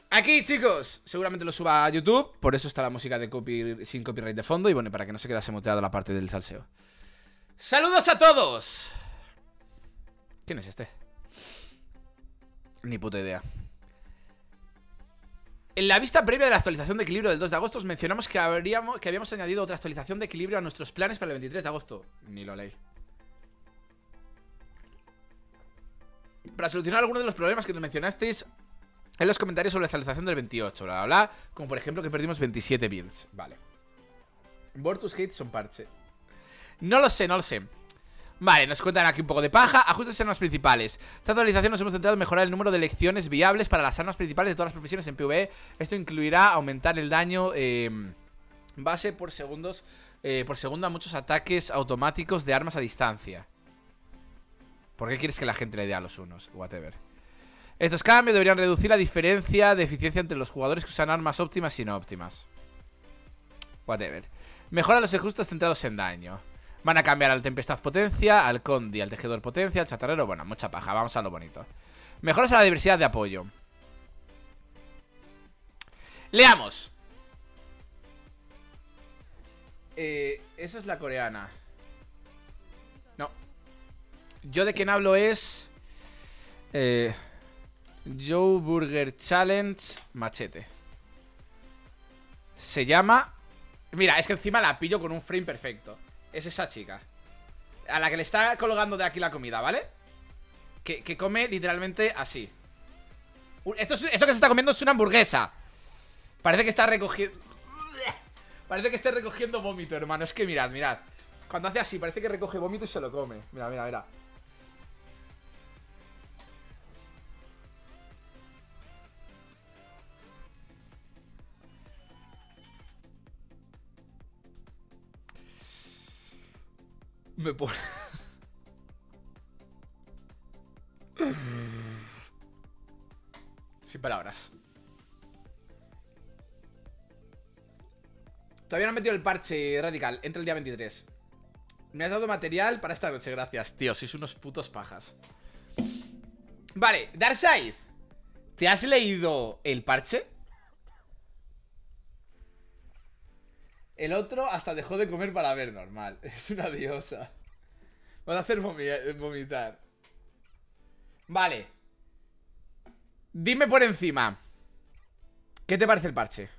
Aquí, chicos, seguramente lo suba a YouTube. Por eso está la música de sin copyright de fondo. Y bueno, para que no se quedase muteada la parte del salseo. ¡Saludos a todos! ¿Quién es este? Ni puta idea. En la vista previa de la actualización de equilibrio del 2 de agosto os mencionamos que habíamos añadido otra actualización de equilibrio a nuestros planes para el 23 de agosto. Ni lo leí. Para solucionar algunos de los problemas que nos mencionasteis en los comentarios sobre la actualización del 28, bla, bla, bla. Como por ejemplo que perdimos 27 builds. Vale. Vortus Hate son parche. No lo sé, no lo sé. Vale, nos cuentan aquí un poco de paja. Ajustes en armas principales. Esta actualización nos hemos centrado en mejorar el número de elecciones viables para las armas principales de todas las profesiones en PvE. Esto incluirá aumentar el daño base por segundo a muchos ataques automáticos de armas a distancia. ¿Por qué quieres que la gente le dé a los unos? Whatever. Estos cambios deberían reducir la diferencia de eficiencia entre los jugadores que usan armas óptimas y no óptimas. Whatever. Mejora los ajustes centrados en daño. Van a cambiar al Tempestad potencia, al Condi, al Tejedor potencia, al Chatarrero. Bueno, mucha paja, vamos a lo bonito. Mejoras a la diversidad de apoyo. Leamos. Esa es la coreana. No. Yo de quien hablo es Joe Burger Challenge Machete. Se llama... Mira, es que encima la pillo con un frame perfecto. Es esa chica a la que le está colgando de aquí la comida, ¿vale? Que come literalmente así. Eso que se está comiendo es una hamburguesa. Parece que está recogiendo... Parece que esté recogiendo vómito, hermano. Es que mirad, mirad. Cuando hace así, parece que recoge vómito y se lo come. Mira, mira, mira. Me pone... Sin palabras. Todavía no han metido el parche radical. Entra el día 23. Me has dado material para esta noche, gracias. Tío, sois unos putos pajas. Vale, Darkseid, ¿te has leído el parche? El otro hasta dejó de comer para ver, normal. Es una diosa. Van a hacer vomitar. Vale. Dime por encima, ¿qué te parece el parche?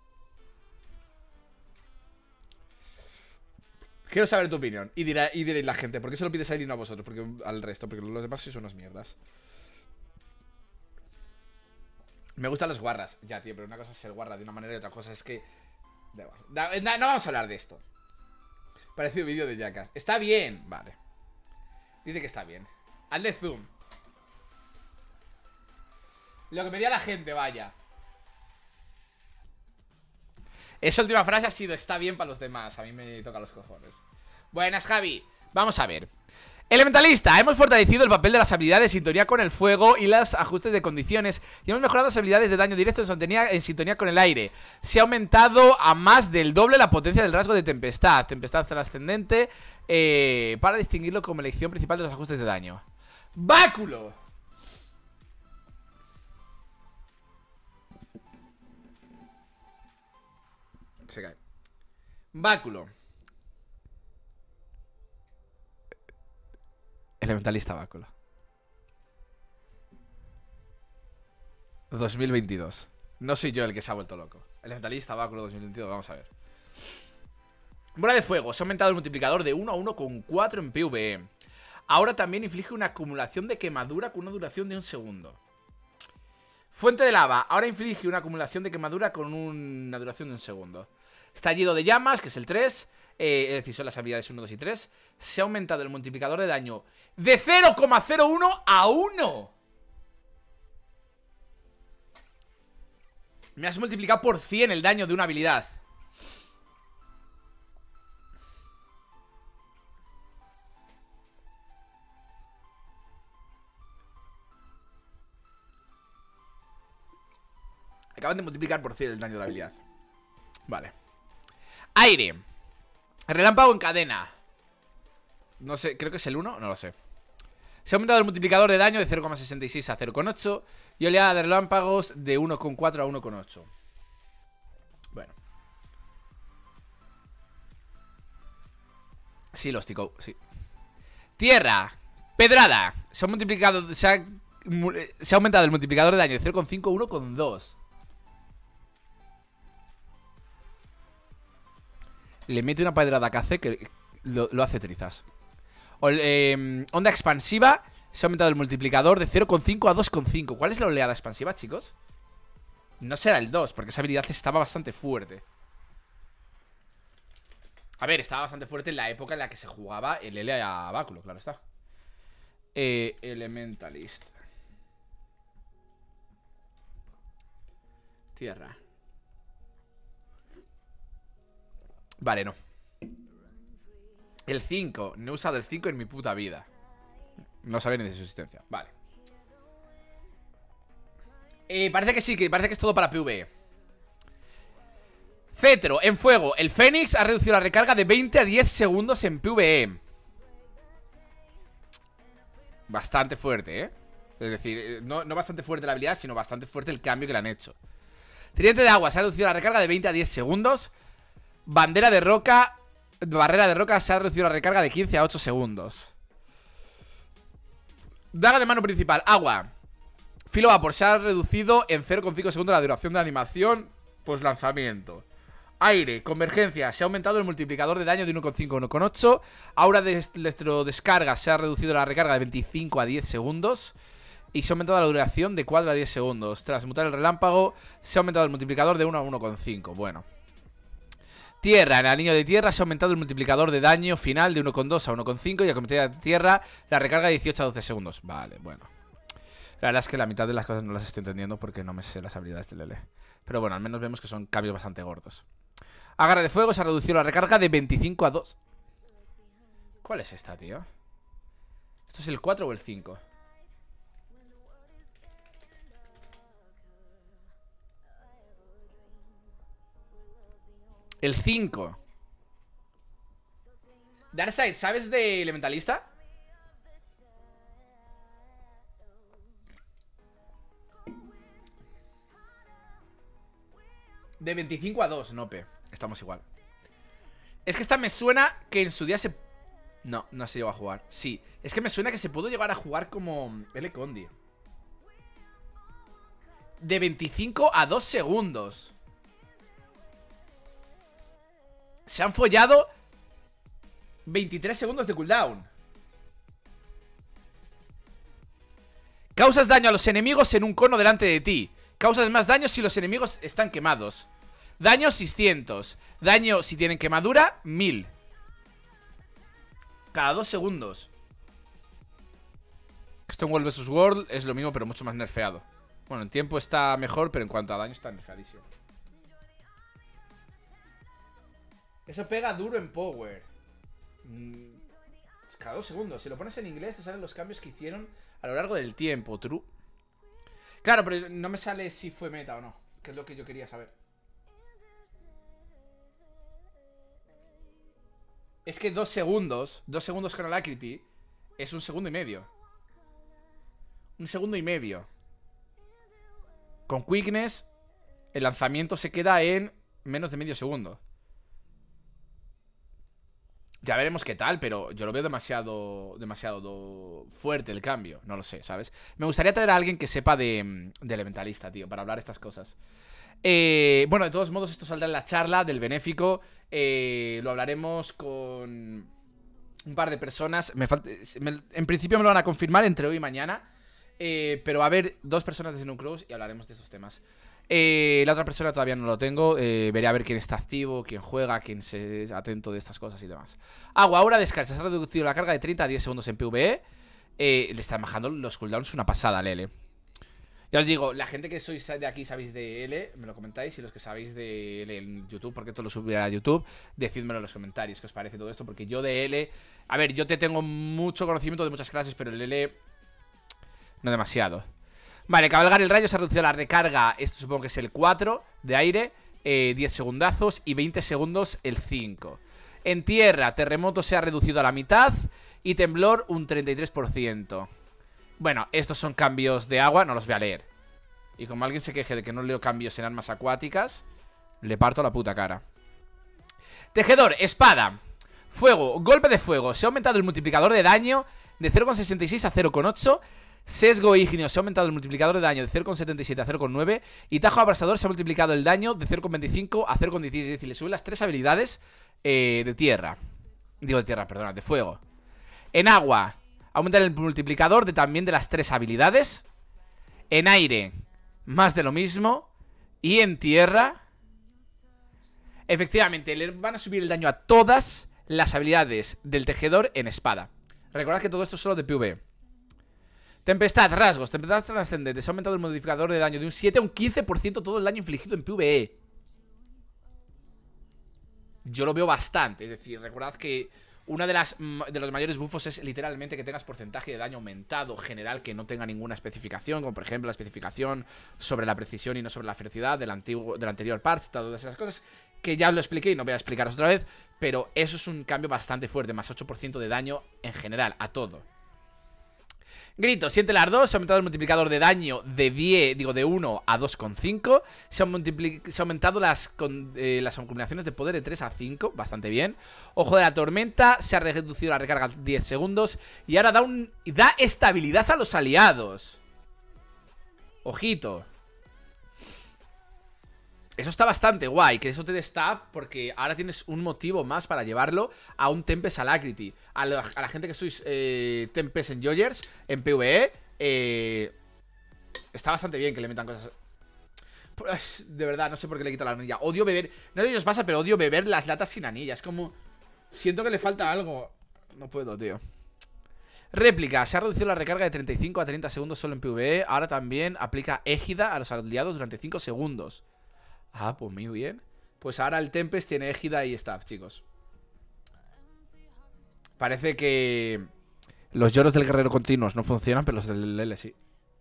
Quiero saber tu opinión. Y diréis la gente, ¿por qué se lo pides a él y no a vosotros? Porque al resto, porque los demás sois unas mierdas. Me gustan las guarras. Ya, tío, pero una cosa es ser guarra de una manera y otra cosa es que... No vamos a hablar de esto. Parecido vídeo de Jackass. Está bien, vale. Dice que está bien. Hazle zoom. Lo que pedía la gente, vaya. Esa última frase ha sido está bien para los demás. A mí me toca los cojones. Buenas, Javi. Vamos a ver. Elementalista, hemos fortalecido el papel de las habilidades en sintonía con el fuego y los ajustes de condiciones y hemos mejorado las habilidades de daño directo en sintonía con el aire. Se ha aumentado a más del doble la potencia del rasgo de tempestad. Tempestad trascendente para distinguirlo como elección principal de los ajustes de daño. ¡Báculo! Se cae. Báculo. Elementalista Báculo 2022. No soy yo el que se ha vuelto loco. Elementalista Báculo 2022, vamos a ver. Bola de fuego, se ha aumentado el multiplicador de 1 a 1,4 en PvE. Ahora también inflige una acumulación de quemadura con una duración de 1 segundo. Fuente de lava, ahora inflige una acumulación de quemadura con una duración de 1 segundo. Estallido de llamas, que es el 3. Es decir, son las habilidades 1, 2 y 3. Se ha aumentado el multiplicador de daño de 0,01 a 1. Me has multiplicado por 100 el daño de una habilidad. Acaban de multiplicar por 100 el daño de la habilidad. Vale. Aire. Relámpago en cadena. No sé, creo que es el 1, no lo sé. Se ha aumentado el multiplicador de daño de 0,66 a 0,8 y oleada de relámpagos de 1,4 a 1,8. Bueno. Sí, los tico, sí. Tierra. Pedrada. Se ha multiplicado. Se ha aumentado el multiplicador de daño de 0,5 a 1,2. Le mete una pedrada que hace que lo hace trizas. Onda expansiva. Se ha aumentado el multiplicador de 0,5 a 2,5. ¿Cuál es la oleada expansiva, chicos? No será el 2, porque esa habilidad estaba bastante fuerte. A ver, estaba bastante fuerte en la época en la que se jugaba el L a Báculo, claro está. Elementalist. Tierra. Vale, no. El 5. No he usado el 5 en mi puta vida. No sabía ni de su existencia. Vale. Parece que sí, que parece que es todo para PvE. Cetro, en fuego. El Fénix ha reducido la recarga de 20 a 10 segundos en PvE. Bastante fuerte, ¿eh? Es decir, no bastante fuerte la habilidad, sino bastante fuerte el cambio que le han hecho. Tridente de agua, se ha reducido la recarga de 20 a 10 segundos. Barrera de roca, se ha reducido la recarga de 15 a 8 segundos. Daga de mano principal, agua. Filo vapor, se ha reducido en 0,5 segundos la duración de la animación post lanzamiento. Aire, convergencia, se ha aumentado el multiplicador de daño de 1,5 a 1,8. Aura de electrodescarga, se ha reducido la recarga de 25 a 10 segundos. Y se ha aumentado la duración de 4 a 10 segundos. Tras mutar el relámpago, se ha aumentado el multiplicador de 1 a 1,5. Bueno. Tierra, en el anillo de tierra se ha aumentado el multiplicador de daño final de 1,2 a 1,5. Y a cometer de tierra, la recarga de 18 a 12 segundos. Vale, bueno. La verdad es que la mitad de las cosas no las estoy entendiendo porque no me sé las habilidades del L. Pero bueno, al menos vemos que son cambios bastante gordos. Agarre de fuego, se ha reducido la recarga de 25 a 2. ¿Cuál es esta, tío? ¿Esto es el 4 o el 5? El 5. Darkseid, ¿sabes de Elementalista? De 25 a 2, Nope. Estamos igual. Es que esta me suena que en su día se... No, no se llegó a jugar. Sí, es que me suena que se pudo llegar a jugar como L. Condi. De 25 a 2 segundos. Se han follado 23 segundos de cooldown. Causas daño a los enemigos en un cono delante de ti. Causas más daño si los enemigos están quemados. Daño 600. Daño si tienen quemadura 1000. Cada 2 segundos. Esto en World vs World es lo mismo pero mucho más nerfeado. Bueno, en tiempo está mejor, pero en cuanto a daño está nerfeadísimo. Eso pega duro en power. Es cada 2 segundos. Si lo pones en inglés te salen los cambios que hicieron a lo largo del tiempo. True. Claro, pero no me sale si fue meta o no, que es lo que yo quería saber. Es que 2 segundos con Alacrity es 1 segundo y medio. 1 segundo y medio. Con Quickness el lanzamiento se queda en menos de medio segundo. Ya veremos qué tal, pero yo lo veo demasiado fuerte el cambio. No lo sé, ¿sabes? Me gustaría traer a alguien que sepa de Elementalista, tío, para hablar estas cosas. Bueno, de todos modos esto saldrá en la charla del benéfico. Lo hablaremos con un par de personas. En principio me lo van a confirmar entre hoy y mañana. Pero va a haber 2 personas de Snow Cross y hablaremos de esos temas. La otra persona todavía no lo tengo. Veré a ver quién está activo, quién juega, quién se es atento de estas cosas y demás. Agua, ahora descarga. Se ha reducido la carga de 30 a 10 segundos en PvE. Le están bajando los cooldowns una pasada al L. Ya os digo, la gente que sois de aquí sabéis de L, me lo comentáis. Y los que sabéis de L en YouTube, porque esto lo subiré a YouTube, decídmelo en los comentarios qué os parece todo esto. Porque yo de L, a ver, yo te tengo mucho conocimiento de muchas clases, pero el L no demasiado. Vale, cabalgar el rayo se ha reducido la recarga. Esto supongo que es el 4 de aire, 10 segundazos y 20 segundos el 5. En tierra, terremoto se ha reducido a la mitad Y temblor un 33%. Bueno, estos son cambios de agua, no los voy a leer. Y como alguien se queje de que no leo cambios en armas acuáticas, le parto la puta cara. Tejedor, espada. Fuego, golpe de fuego. Se ha aumentado el multiplicador de daño de 0,66 a 0,8. Sesgo ígneo, se ha aumentado el multiplicador de daño de 0,77 a 0,9. Y tajo abrasador, se ha multiplicado el daño de 0,25 a 0,16. Es decir, le suben las 3 habilidades de tierra. Digo de tierra, perdona, de fuego. En agua, aumentar el multiplicador también de las 3 habilidades. En aire, más de lo mismo. Y en tierra, efectivamente, le van a subir el daño a todas las habilidades del tejedor en espada. Recordad que todo esto es solo de PvE. Tempestad, rasgos, tempestad trascendente. Se ha aumentado el modificador de daño de un 7 a un 15% todo el daño infligido en PvE. Yo lo veo bastante. Es decir, recordad que una de los mayores buffos es literalmente que tengas porcentaje de daño aumentado general que no tenga ninguna especificación, como por ejemplo la especificación sobre la precisión y no sobre la ferocidad del anterior part, todas esas cosas que ya os lo expliqué y no voy a explicaros otra vez, pero eso es un cambio bastante fuerte, más 8% de daño en general, a todo. Grito, siente el ardor, se ha aumentado el multiplicador de daño de 1 a 2,5. Se ha aumentado las combinaciones de poder de 3 a 5, bastante bien. Ojo de la tormenta, se ha reducido la recarga 10 segundos. Y ahora da estabilidad a los aliados. Ojito. Eso está bastante guay, que eso te dé stab, porque ahora tienes un motivo más para llevarlo a un Tempest Alacrity. A la gente que sois Tempest Enjoyers en PvE, está bastante bien que le metan cosas. Pues, de verdad, no sé por qué le quito la anilla. Odio beber, no sé si os pasa, pero odio beber las latas sin anilla. Es como, siento que le falta algo. No puedo, tío. Réplica, se ha reducido la recarga de 35 a 30 segundos solo en PvE. Ahora también aplica égida a los aliados durante 5 segundos. Ah, pues muy bien. Pues ahora el Tempest tiene égida y stab, chicos. Parece que los lloros del guerrero continuos no funcionan, pero los del L sí.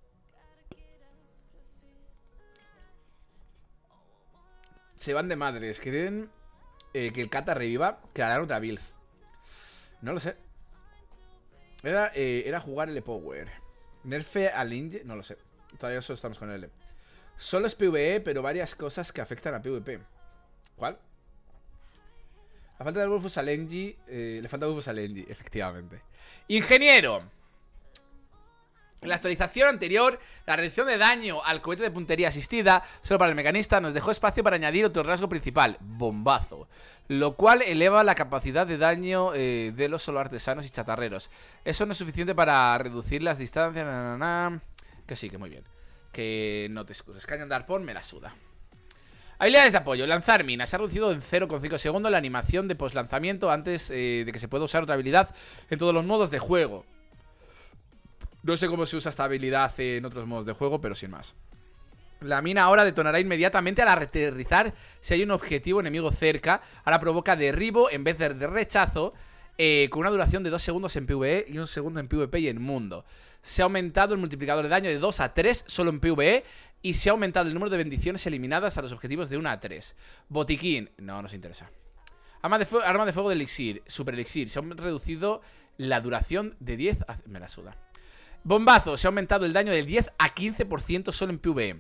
Se van de madres. ¿Quieren que el Kata reviva? Crearán otra build. No lo sé. Era jugar L Power. Nerfe al Inge. No lo sé. Todavía solo estamos con L. Solo es PvE, pero varias cosas que afectan a PvP. ¿Cuál? La falta de buffos al Engie. Le falta buffos al Engie, efectivamente. Ingeniero. En la actualización anterior, la reducción de daño al cohete de puntería asistida solo para el mecanista nos dejó espacio para añadir otro rasgo principal, bombazo, lo cual eleva la capacidad de daño de los solo artesanos y chatarreros. Eso no es suficiente para reducir las distancias. Que sí, que muy bien. Que no te excuses. Cañón de arpón me la suda. Habilidades de apoyo. Lanzar minas. Se ha reducido en 0,5 segundos la animación de postlanzamiento antes de que se pueda usar otra habilidad en todos los modos de juego. No sé cómo se usa esta habilidad en otros modos de juego, pero sin más. La mina ahora detonará inmediatamente al aterrizar si hay un objetivo enemigo cerca. Ahora provoca derribo en vez de rechazo, con una duración de 2 segundos en PvE y 1 segundo en PvP y en mundo. Se ha aumentado el multiplicador de daño de 2 a 3 solo en PvE. Y se ha aumentado el número de bendiciones eliminadas a los objetivos de 1 a 3. Botiquín, no nos interesa. Arma de fuego de elixir, super elixir. Se ha reducido la duración de 10 a... Me la suda. Bombazo, se ha aumentado el daño del 10 a 15% solo en PvE.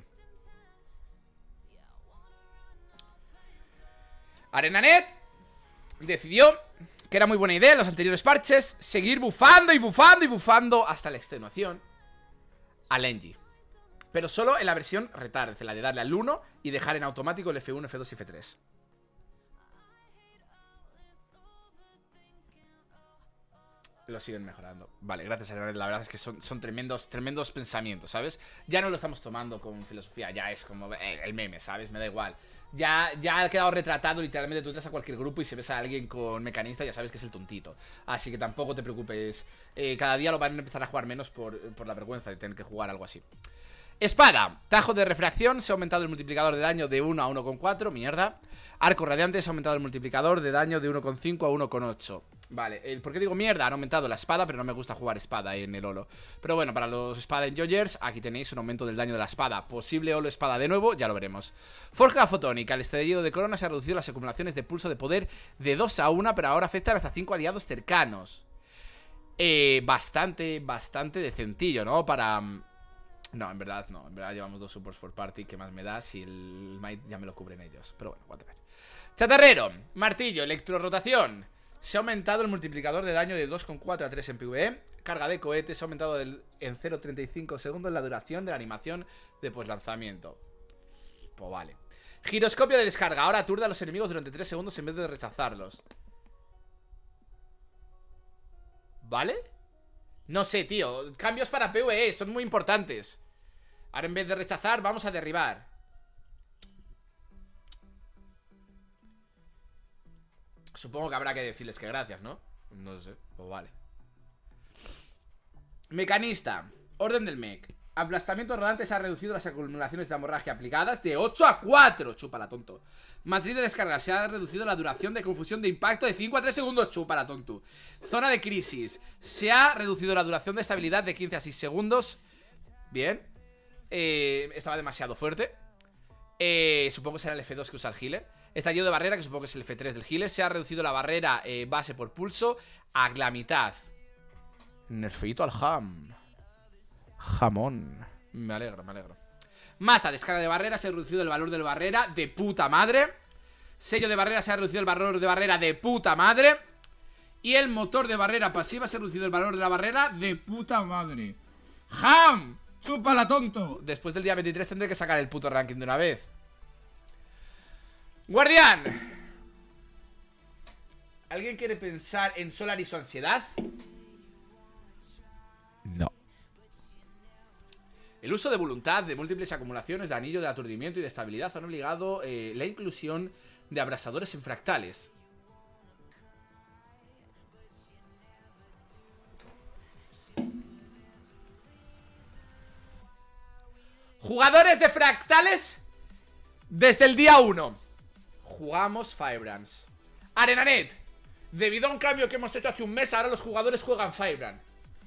ArenaNet decidió que era muy buena idea en los anteriores parches seguir bufando y bufando y bufando hasta la extenuación al Engie. Pero solo en la versión retard, la de darle al 1 y dejar en automático el F1, F2 y F3. Lo siguen mejorando. Vale, gracias a la verdad es que son tremendos pensamientos, ¿sabes? Ya no lo estamos tomando con filosofía, ya es como el meme, ¿sabes? Me da igual. Ya ha quedado retratado, literalmente tú entras a cualquier grupo y si ves a alguien con mecanista ya sabes que es el tontito. Así que tampoco te preocupes. Cada día lo van a empezar a jugar menos por la vergüenza de tener que jugar algo así. Espada, tajo de refracción, se ha aumentado el multiplicador de daño de 1 a 1,4, mierda. Arco radiante, se ha aumentado el multiplicador de daño de 1,5 a 1,8. Vale, ¿por qué digo mierda? Han aumentado la espada, pero no me gusta jugar espada en el Olo. Pero bueno, para los espada enjoyers, aquí tenéis un aumento del daño de la espada. Posible Olo espada de nuevo, ya lo veremos. Forja fotónica, el estallido de corona se ha reducido las acumulaciones de pulso de poder de 2 a 1, pero ahora afectan hasta 5 aliados cercanos. bastante decentillo, ¿no? Para... No, en verdad no. En verdad llevamos 2 supports por party. ¿Qué más me da si el might ya me lo cubren ellos? Pero bueno, whatever. Chatarrero, martillo, electrorotación. Se ha aumentado el multiplicador de daño de 2,4 a 3 en PvE. Carga de cohetes se ha aumentado en 0,35 segundos la duración de la animación de poslanzamiento. Pues vale. Giroscopio de descarga. Ahora aturda a los enemigos durante 3 segundos en vez de rechazarlos. ¿Vale? No sé, tío. Cambios para PvE son muy importantes. Ahora en vez de rechazar, vamos a derribar. Supongo que habrá que decirles que gracias, ¿no? No sé, pues vale. Mecanista. Orden del mech. Aplastamiento rodante se ha reducido las acumulaciones de hemorragia aplicadas de 8 a 4. Chúpala, tonto. Matriz de descarga. Se ha reducido la duración de confusión de impacto de 5 a 3 segundos. Chúpala, tonto. Zona de crisis. Se ha reducido la duración de estabilidad de 15 a 6 segundos. Bien. Estaba demasiado fuerte. Supongo que será el F2 que usa el healer. Estallido de barrera, que supongo que es el F3 del healer. Se ha reducido la barrera base por pulso a la mitad. Nerfeito al ham. Jamón. Me alegro, me alegro. Maza, descarga de barrera. Se ha reducido el valor de la barrera de puta madre. Sello de barrera. Se ha reducido el valor de barrera de puta madre. Y el motor de barrera pasiva. Se ha reducido el valor de la barrera de puta madre. ¡Ham! ¡Chúpala, tonto! Después del día 23 tendré que sacar el puto ranking de una vez. Guardián. ¿Alguien quiere pensar en Solar y su ansiedad? No. El uso de voluntad de múltiples acumulaciones de anillo de aturdimiento y de estabilidad han obligado la inclusión de abrasadores en fractales. Jugadores de fractales desde el día 1. Jugamos Firebrands. Arenanet. Debido a un cambio que hemos hecho hace un mes, ahora los jugadores juegan Firebrand.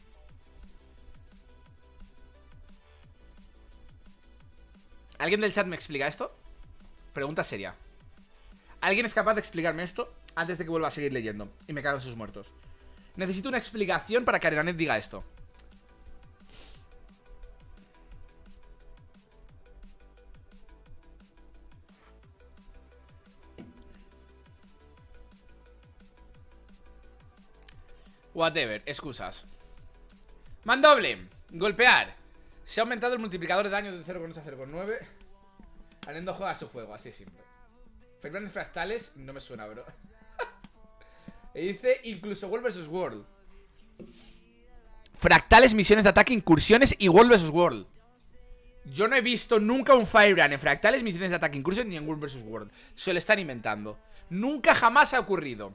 ¿Alguien del chat me explica esto? Pregunta seria. ¿Alguien es capaz de explicarme esto antes de que vuelva a seguir leyendo y me cago en sus muertos? Necesito una explicación para que Arenanet diga esto. Whatever, excusas. Mandoble, golpear. Se ha aumentado el multiplicador de daño de 0,8 a 0,9. Anendo juega su juego, así simple. Firebrand fractales, no me suena, bro. Y dice, incluso World vs World. Fractales, misiones de ataque, incursiones y World vs World. Yo no he visto nunca un Firebrand en fractales, misiones de ataque, incursiones ni en World vs World. Se lo están inventando. Nunca jamás ha ocurrido.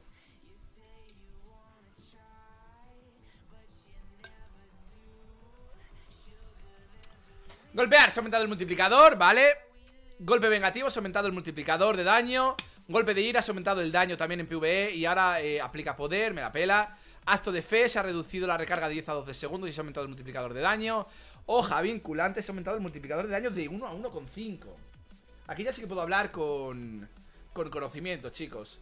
Golpear, se ha aumentado el multiplicador, ¿vale? Golpe vengativo, se ha aumentado el multiplicador de daño. Golpe de ira, se ha aumentado el daño también en PvE. Y ahora aplica poder, me la pela. Acto de fe, se ha reducido la recarga de 10 a 12 segundos y se ha aumentado el multiplicador de daño. Hoja vinculante, se ha aumentado el multiplicador de daño de 1 a 1,5. Aquí ya sí que puedo hablar con conocimiento, chicos.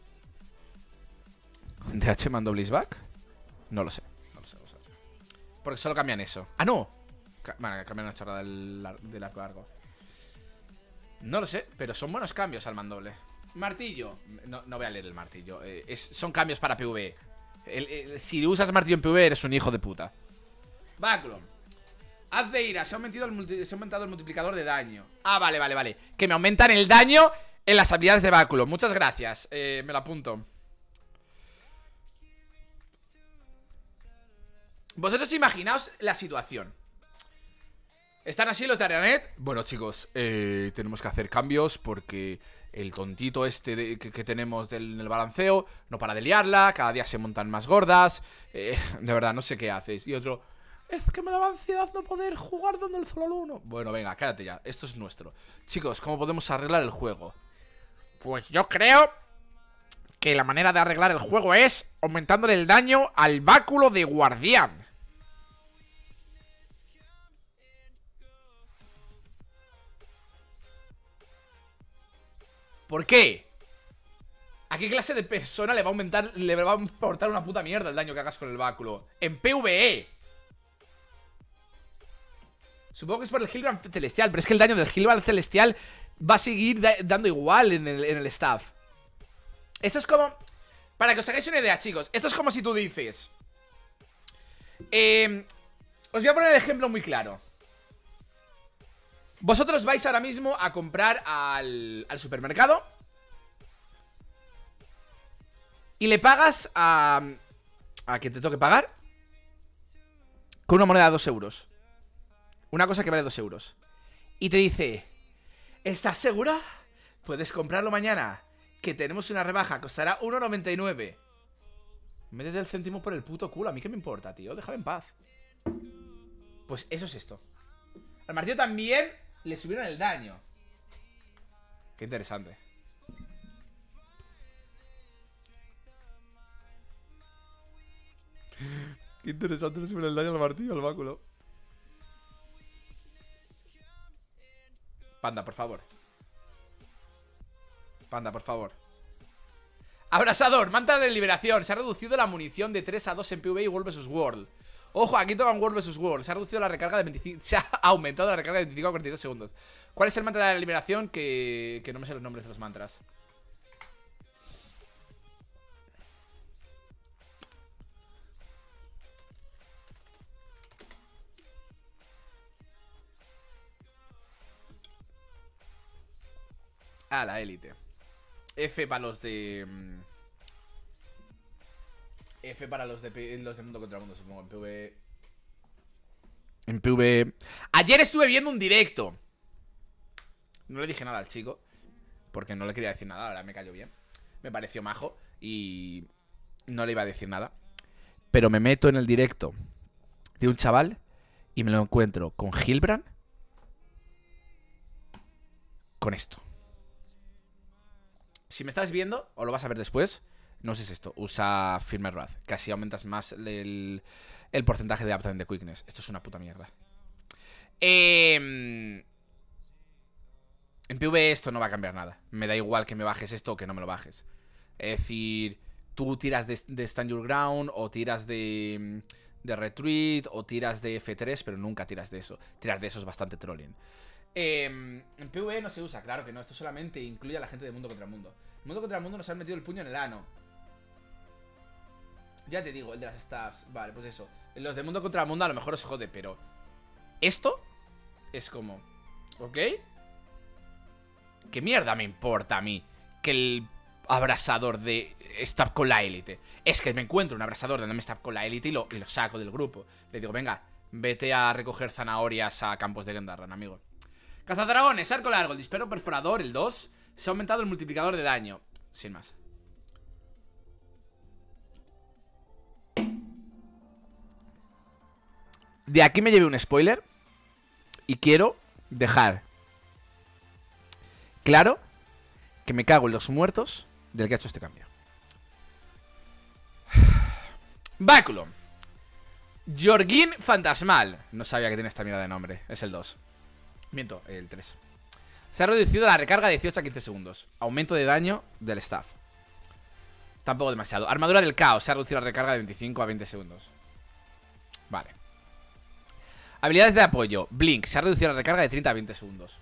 ¿DH mandó Blizzback? No lo sé, no lo sé, no lo sé. Porque solo cambian eso. ¡Ah, no! Bueno, cambian una chorrada del arco largo. No lo sé, pero son buenos cambios al mandoble. Martillo. No voy a leer el martillo. Son cambios para PvE. Si usas martillo en PvE eres un hijo de puta. Backlon. Haz de ira. Se ha aumentado el multiplicador de daño. Ah, vale, vale, vale. Que me aumentan el daño en las habilidades de Backlon. Muchas gracias. Me lo apunto. Vosotros imaginaos la situación. ¿Están así los de Arenanet? Bueno, chicos, tenemos que hacer cambios porque el tontito este que tenemos en el balanceo no para de liarla, cada día se montan más gordas. De verdad, no sé qué haces. Y otro, es que me daba ansiedad no poder jugar dando el solo al 1. Bueno, venga, cállate ya, esto es nuestro. Chicos, ¿cómo podemos arreglar el juego? Pues yo creo que la manera de arreglar el juego es aumentándole el daño al báculo de guardián. ¿Por qué? qué clase de persona le va a aumentar, le va a importar una puta mierda el daño que hagas con el báculo? En PvE. Supongo que es por el Hilbrand Celestial, pero es que el daño del Hilbrand Celestial va a seguir dando igual en el staff. Esto es como... Para que os hagáis una idea, chicos, esto es como si tú dices... os voy a poner el ejemplo muy claro. Vosotros vais ahora mismo a comprar al supermercado y le pagas a quien te toque pagar con una moneda de 2 euros. Una cosa que vale 2 euros. Y te dice: ¿estás segura? Puedes comprarlo mañana, que tenemos una rebaja, costará 1,99. Métete el céntimo por el puto culo. A mí qué me importa, tío, déjame en paz. Pues eso es esto. Al martillo también le subieron el daño. Qué interesante. Qué interesante, le subieron el daño al martillo, al báculo. Panda, por favor. Panda, por favor. Abrasador, manta de liberación. Se ha reducido la munición de 3 a 2 en PvE y World vs World. Ojo, aquí tocan World vs World. Se ha reducido la recarga de 25. Se ha aumentado la recarga de 25 a 42 segundos. ¿Cuál es el mantra de la liberación? Que no me sé los nombres de los mantras. Ah, la élite. F para los de... F para los de mundo contra mundo, supongo. En PvE. En PvE. Ayer estuve viendo un directo. No le dije nada al chico, porque no le quería decir nada. Ahora me cayó bien. Me pareció majo y no le iba a decir nada. Pero me meto en el directo de un chaval y me lo encuentro con Hilbrand. Con esto. Si me estás viendo, o lo vas a ver después, no uses esto. Usa Firme Wrath, que así aumentas más el porcentaje de uptime de quickness. Esto es una puta mierda. En PvE esto no va a cambiar nada. Me da igual que me bajes esto o que no me lo bajes. Es decir, tú tiras de Stand Your Ground, o tiras de Retreat, o tiras de F3, pero nunca tiras de eso. Tirar de eso es bastante trolling. En PvE no se usa, claro que no. Esto solamente incluye a la gente de mundo contra mundo. En mundo contra mundo nos han metido el puño en el ano. Ya te digo, el de las staffs. Vale, pues eso. Los de mundo contra mundo a lo mejor os jode, pero esto es como... ¿Ok? ¿Qué mierda me importa a mí que el abrasador de stab con la élite? Es que me encuentro un abrasador dándome stab con la élite y lo saco del grupo. Le digo, venga, vete a recoger zanahorias a campos de Gendarran, amigo. Cazadragones, arco largo, el disparo perforador, el 2. Se ha aumentado el multiplicador de daño. Sin más. De aquí me llevé un spoiler. Y quiero dejar claro que me cago en los muertos del que ha hecho este cambio. Báculo. Jorgin Fantasmal. No sabía que tiene esta mierda de nombre. Es el 2. Miento, el 3. Se ha reducido la recarga de 18 a 15 segundos. Aumento de daño del staff. Tampoco demasiado. Armadura del caos. Se ha reducido la recarga de 25 a 20 segundos. Vale. Habilidades de apoyo. Blink. Se ha reducido la recarga de 30 a 20 segundos.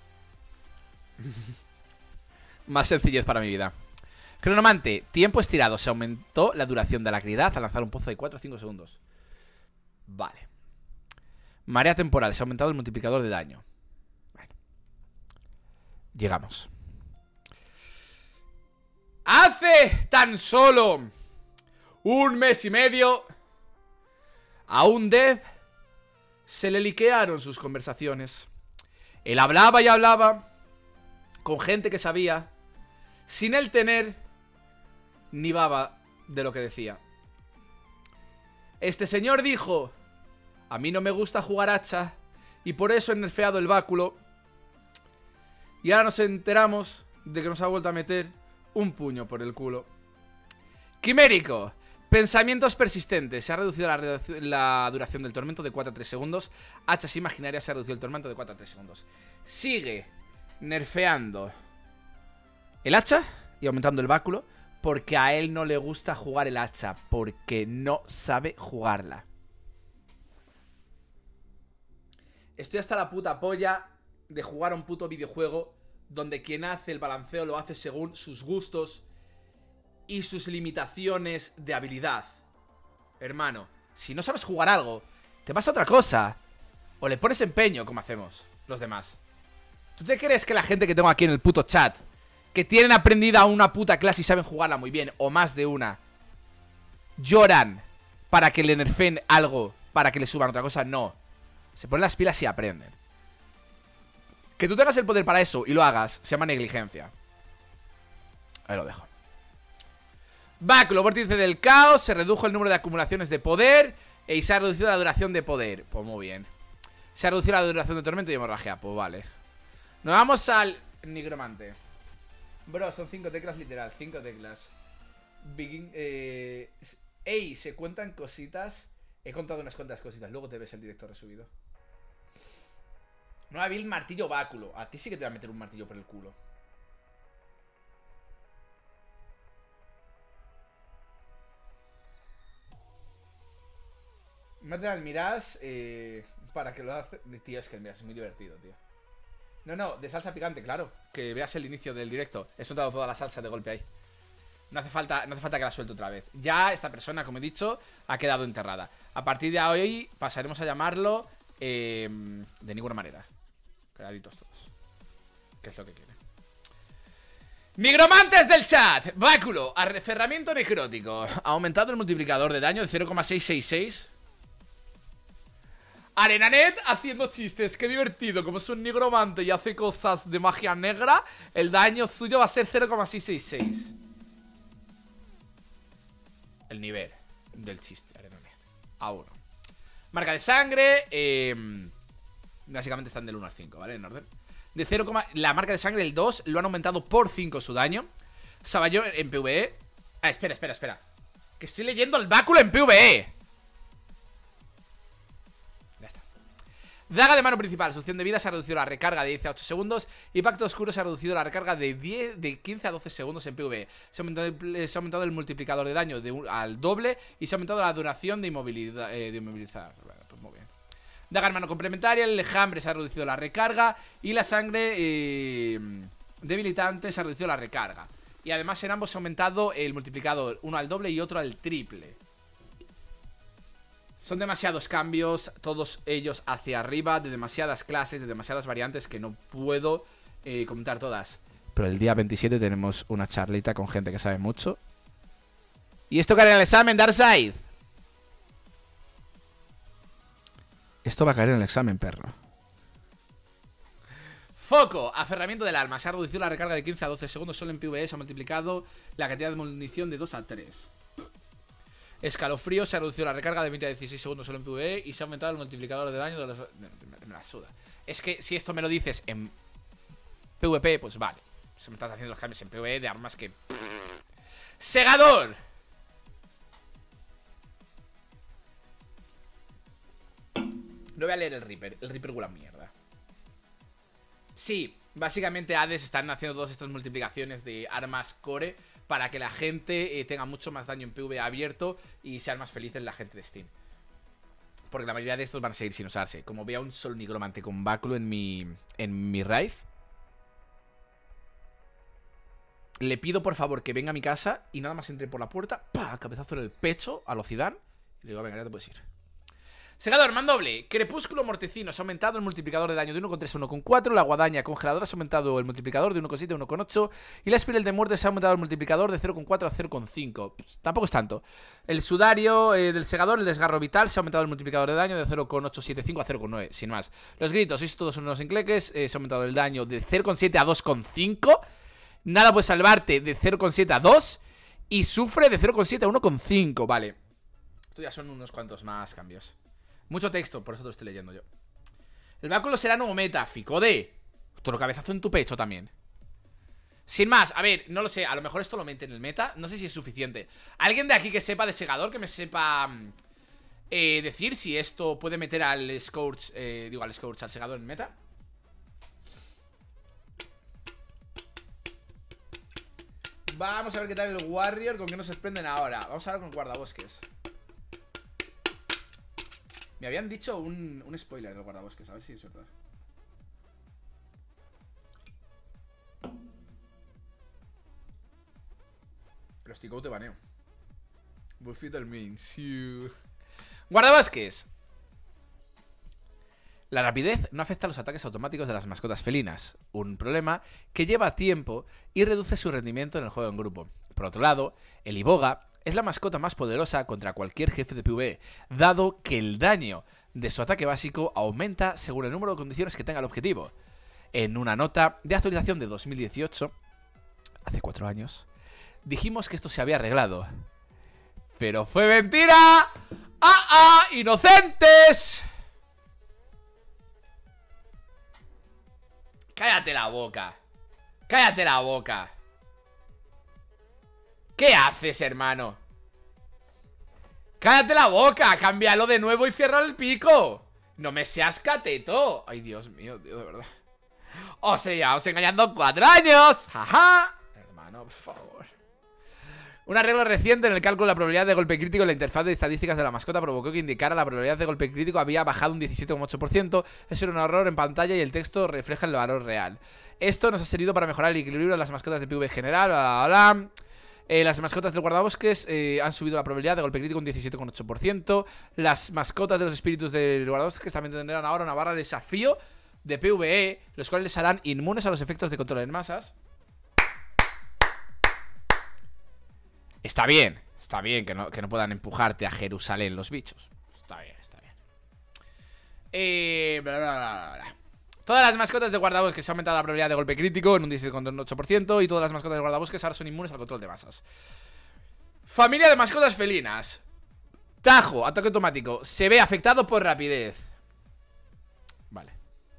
Más sencillez para mi vida. Cronomante. Tiempo estirado. Se aumentó la duración de la agilidad al lanzar un pozo de 4 a 5 segundos. Vale. Marea temporal. Se ha aumentado el multiplicador de daño. Llegamos. Hace tan solo un mes y medio a un dev se le liquearon sus conversaciones. Él hablaba y hablaba con gente que sabía, sin él tener ni baba de lo que decía. Este señor dijo: a mí no me gusta jugar hacha y por eso he nerfeado el báculo. Y ahora nos enteramos de que nos ha vuelto a meter un puño por el culo. Quimérico. Pensamientos persistentes. Se ha reducido la duración del tormento de 4 a 3 segundos. Hachas imaginarias. Se ha reducido el tormento de 4 a 3 segundos. Sigue nerfeando el hacha y aumentando el báculo porque a él no le gusta jugar el hacha, porque no sabe jugarla. Estoy hasta la puta polla de jugar a un puto videojuego donde quien hace el balanceo lo hace según sus gustos y sus limitaciones de habilidad. Hermano, si no sabes jugar algo, te pasa otra cosa. O le pones empeño, como hacemos los demás. ¿Tú te crees que la gente que tengo aquí en el puto chat, que tienen aprendida una puta clase y saben jugarla muy bien, o más de una, lloran para que le nerfen algo, para que le suban otra cosa? No. Se ponen las pilas y aprenden. Que tú tengas el poder para eso y lo hagas, se llama negligencia. Ahí lo dejo. Báculo, vórtice del caos. Se redujo el número de acumulaciones de poder y se ha reducido la duración de poder. Pues muy bien. Se ha reducido la duración de tormento y hemorragia. Pues vale. Nos vamos al nigromante. Bro, son 5 teclas literal. 5 teclas. Begin, ey, se cuentan cositas. He contado unas cuantas cositas. Luego te ves el directo resubido. Nueva build, martillo, báculo. A ti sí que te va a meter un martillo por el culo. Mate al Mirage, para que lo hace. Tío, es que el Mirage es muy divertido, tío. No, de salsa picante, claro. Que veas el inicio del directo. He soltado toda la salsa de golpe ahí. No hace falta que la suelte otra vez. Ya esta persona, como he dicho, ha quedado enterrada. A partir de hoy pasaremos a llamarlo de ninguna manera. Quedaditos todos. ¿Qué es lo que quiere? Nigromantes del chat. Báculo, aferramiento necrótico. Ha aumentado el multiplicador de daño de 0,666. Arenanet haciendo chistes. Qué divertido. Como es un nigromante y hace cosas de magia negra, el daño suyo va a ser 0,666. El nivel del chiste, Arenanet. A1. Marca de sangre. Básicamente están del 1 al 5, ¿vale? En orden. De 0, la marca de sangre del 2 lo han aumentado por 5 su daño. Sabayo en PvE. Ah, espera. Que estoy leyendo el báculo en PvE. Ya está. Daga de mano principal. Succión de vida se ha reducido la recarga de 10 a 8 segundos. Y Pacto Oscuro se ha reducido la recarga de 15 a 12 segundos en PvE. Se ha aumentado el multiplicador de daño al doble. Y se ha aumentado la duración de inmovilizar. Bueno, pues muy bien. Daga en mano complementaria, el enjambre se ha reducido la recarga. Y la sangre debilitante se ha reducido la recarga. Y además en ambos se ha aumentado el multiplicador, uno al doble y otro al triple. Son demasiados cambios, todos ellos hacia arriba, de demasiadas clases, de demasiadas variantes que no puedo comentar todas. Pero el día 27 tenemos una charlita con gente que sabe mucho. Y esto caerá en el examen, Darkseid. Esto va a caer en el examen, perro. Foco, aferramiento del alma. Se ha reducido la recarga de 15 a 12 segundos solo en PvE. Se ha multiplicado la cantidad de munición de 2 a 3. Escalofrío, se ha reducido la recarga de 20 a 16 segundos solo en PvE. Y se ha aumentado el multiplicador de daño de los... Me la suda. Es que si esto me lo dices en PvP, pues vale. Se me estás haciendo los cambios en PvE de armas que... ¡Segador! No voy a leer el Reaper. El Reaper huele a mierda. Sí, básicamente Hades están haciendo todas estas multiplicaciones de armas core para que la gente tenga mucho más daño en PvE abierto y sean más felices la gente de Steam. Porque la mayoría de estos van a seguir sin usarse. Como vea un solo nigromante con báculo en mi raid, le pido por favor que venga a mi casa y nada más entre por la puerta, ¡pah! Cabezazo en el pecho a lo Zidane y le digo, venga, ya te puedes ir. Segador, mandoble, crepúsculo mortecino. Se ha aumentado el multiplicador de daño de 1,3 a 1,4. La guadaña congeladora se ha aumentado el multiplicador de 1,7 a 1,8. Y la espiral de muerte se ha aumentado el multiplicador de 0,4 a 0,5. Pues, tampoco es tanto. El sudario del segador, el desgarro vital, se ha aumentado el multiplicador de daño de 0,875 a 0,9. Sin más. Los gritos, sois todos unos encleques. Se ha aumentado el daño de 0,7 a 2,5. Nada puede salvarte de 0,7 a 2. Y sufre de 0,7 a 1,5. Vale. Esto ya son unos cuantos más cambios. Mucho texto, por eso te lo estoy leyendo yo. El báculo será nuevo meta, Ficode. Otro cabezazo en tu pecho también. Sin más, a ver, no lo sé. A lo mejor esto lo mete en el meta. No sé si es suficiente. ¿Alguien de aquí que sepa de segador? Que me sepa decir si esto puede meter al Scourge, al segador en meta. Vamos a ver qué tal el Warrior. ¿Con qué nos sorprenden ahora? Vamos a ver con guardabosques. Me habían dicho un spoiler del guardabosques. A ver si es verdad. Prostico te baneo. Buffy del main. Guardabosques. La rapidez no afecta a los ataques automáticos de las mascotas felinas, un problema que lleva tiempo y reduce su rendimiento en el juego en grupo. Por otro lado, el Iboga es la mascota más poderosa contra cualquier jefe de PvE, dado que el daño de su ataque básico aumenta según el número de condiciones que tenga el objetivo. En una nota de actualización de 2018, hace 4 años, dijimos que esto se había arreglado. ¡Pero fue mentira! ¡Ah, inocentes! ¡Cállate la boca! ¡Cállate la boca! ¿Qué haces, hermano? ¡Cállate la boca! ¡Cámbialo de nuevo y cierra el pico! ¡No me seas cateto! ¡Ay, Dios mío, tío, de verdad! ¡Os llevamos engañando 4 años! ¡Jaja! Hermano, por favor. Un arreglo reciente en el cálculo de la probabilidad de golpe crítico en la interfaz de estadísticas de la mascota provocó que indicara la probabilidad de golpe crítico había bajado un 17,8%. Eso era un error en pantalla y el texto refleja el valor real. Esto nos ha servido para mejorar el equilibrio de las mascotas de PvE general. Las mascotas del guardabosques han subido la probabilidad de golpe crítico un 17,8%. Las mascotas de los espíritus del guardabosques también tendrán ahora una barra de desafío de PvE, los cuales les harán inmunes a los efectos de control en masas. Está bien que no puedan empujarte a Jerusalén los bichos. Está bien. Todas las mascotas de guardabosques se ha aumentado la probabilidad de golpe crítico en un 17,8%. Y todas las mascotas de guardabosques ahora son inmunes al control de masas. Familia de mascotas felinas. Tajo, ataque automático. Se ve afectado por rapidez. Vale.